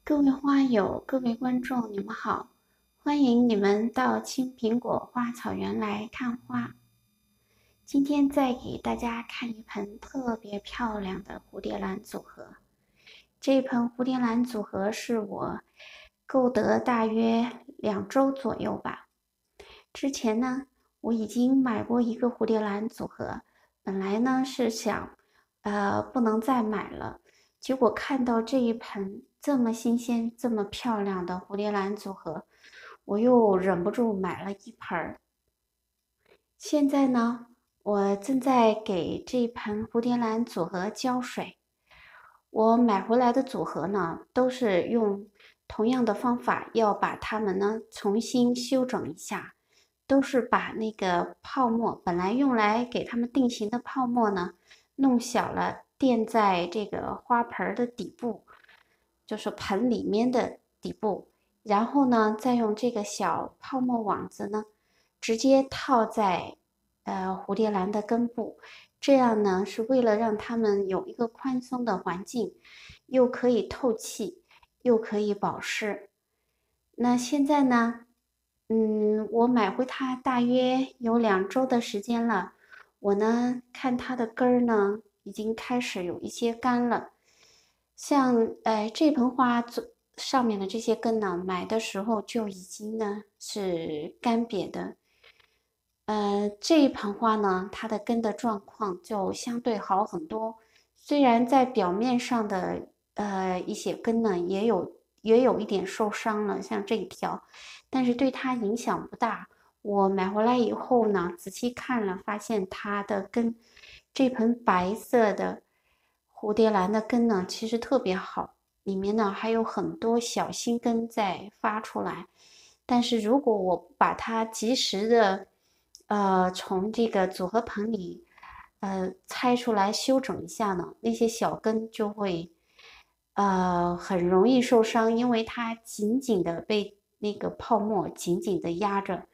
各位花友、各位观众，你们好！欢迎你们到青苹果花草园来看花。今天再给大家看一盆特别漂亮的蝴蝶兰组合。这一盆蝴蝶兰组合是我购得大约2周左右吧。之前呢，我已经买过一个蝴蝶兰组合，本来呢是想，不能再买了。结果看到这一盆这么新鲜、这么漂亮的蝴蝶兰组合，我又忍不住买了一盆儿。现在呢，我正在给这一盆蝴蝶兰组合浇水。我买回来的组合呢，都是用同样的方法，要把它们呢重新修整一下，都是把那个泡沫，本来用来给它们定型的泡沫呢，弄小了，垫在这个花盆的底部，就是盆里面的底部，然后呢，再用这个小泡沫网子呢，直接套在蝴蝶兰的根部。这样呢，是为了让它们有一个宽松的环境，又可以透气，又可以保湿。那现在呢，我买回它大约有2周的时间了。我呢，看它的根儿呢，已经开始有一些干了。像这盆花上面的这些根呢，买的时候就已经呢是干瘪的。这一盆花呢，它的根的状况就相对好很多。虽然在表面上的一些根呢，也有一点受伤了，像这一条，但是对它影响不大。我买回来以后呢，仔细看了，发现它的根，这盆白色的蝴蝶兰的根呢，其实特别好，里面呢还有很多小新根在发出来。但是如果我不把它及时的从这个组合盆里，拆出来修整一下呢，那些小根就会，很容易受伤，因为它紧紧的被那个泡沫紧紧的压着，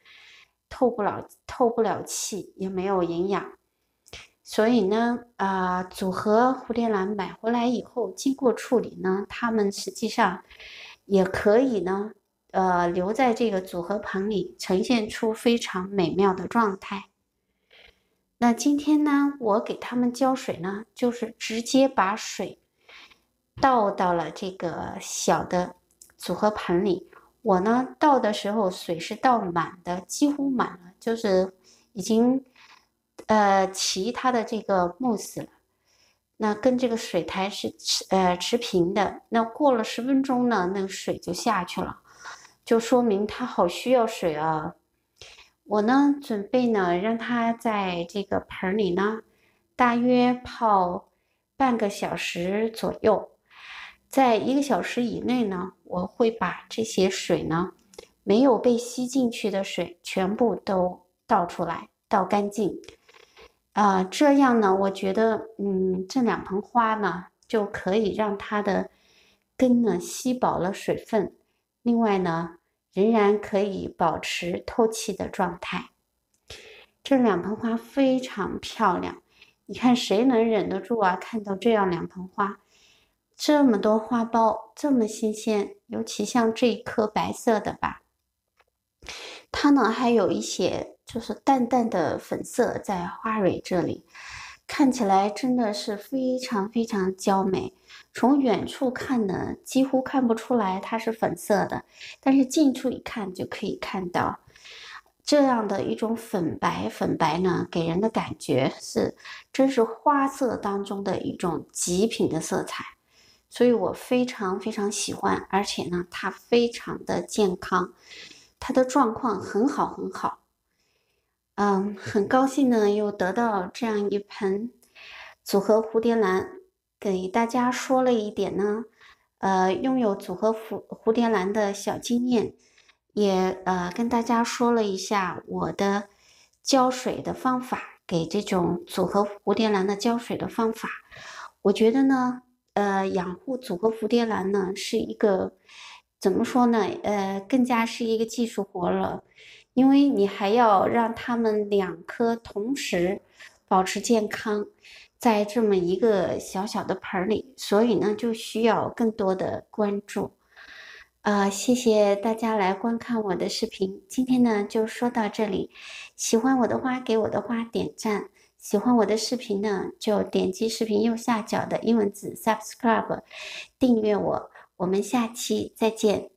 透不了气，也没有营养。所以呢，组合蝴蝶兰买回来以后，经过处理呢，它们实际上也可以呢。留在这个组合盆里，呈现出非常美妙的状态。那今天呢，我给它们浇水呢，就是直接把水倒到了这个小的组合盆里。我呢倒的时候水是倒满的，几乎满了，就是已经齐它的这个慕斯了。那跟这个水台是持平的。那过了10分钟呢，那个水就下去了。就说明它好需要水啊。我呢，准备呢让它在这个盆里呢，大约泡半个小时左右。在1个小时以内呢，我会把这些水呢，没有被吸进去的水全部都倒出来，倒干净。这样呢，我觉得，这2盆花呢，就可以让它的根呢吸饱了水分。另外呢，仍然可以保持透气的状态。这2盆花非常漂亮，你看谁能忍得住啊？看到这样2盆花，这么多花苞，这么新鲜，尤其像这一颗白色的吧，它呢还有一些就是淡淡的粉色在花蕊这里，看起来真的是非常非常娇美。从远处看呢，几乎看不出来它是粉色的，但是近处一看就可以看到这样的一种粉白。粉白呢，给人的感觉是真是花色当中的一种极品的色彩，所以我非常非常喜欢，而且呢，它非常的健康，它的状况很好很好。很高兴呢，又得到这样一盆组合蝴蝶兰，给大家说了一点呢，拥有组合蝴蝶兰的小经验，也跟大家说了一下我的浇水的方法，给这种组合蝴蝶兰的浇水的方法。我觉得呢，养护组合蝴蝶兰呢是一个怎么说呢？更加是一个技术活了。因为你还要让它们2颗同时保持健康，在这么一个小小的盆里，所以呢就需要更多的关注。 谢谢大家来观看我的视频，今天呢就说到这里。喜欢我的话，给我的话点赞；喜欢我的视频呢，就点击视频右下角的英文字 subscribe，订阅我。我们下期再见。